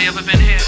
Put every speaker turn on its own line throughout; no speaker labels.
Anybody ever been here?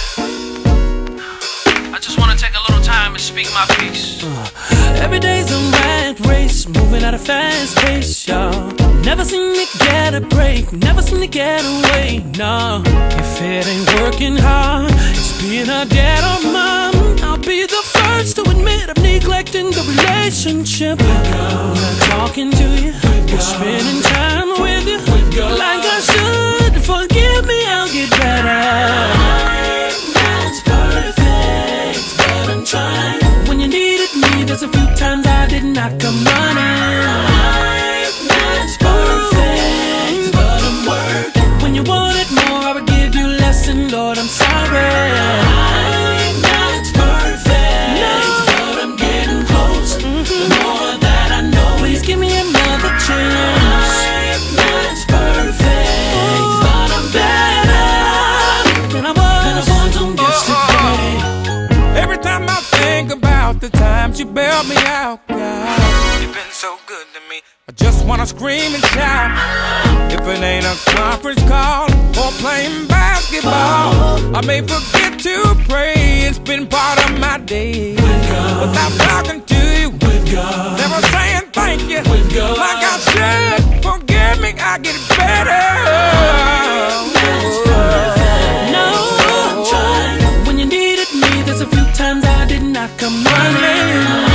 I just wanna take a little time and speak my piece.
Every day's a rat race, moving at a fast pace, y'all. Never seem to get a break, never seem to get away, no. If it ain't working hard, it's being a dad or mom. I'll be the first to admit I'm neglecting the relationship. When I'm talking to you, we're spending time with you like I should. Forgive me, I'll get better. I'm not perfect, but I'm trying. When you needed me, there's a few times I did not come running. I'm not perfect, but I'm working. When you wanted more, I would give you less, and Lord, I'm sorry. I'm not perfect, but I'm getting close. The more that I know, please give me another chance. I'm not perfect, but I'm better than I was on yesterday.
Every time I think about the times you bailed me out, God, you've been so good to me. I just wanna scream and shout. If it ain't a conference call or playing basketball, I may forget to pray. It's been part of my day without talking to you, never saying thank you like I should. Forgive me, I get better.
No, when you needed me, there's a few times I did not come running.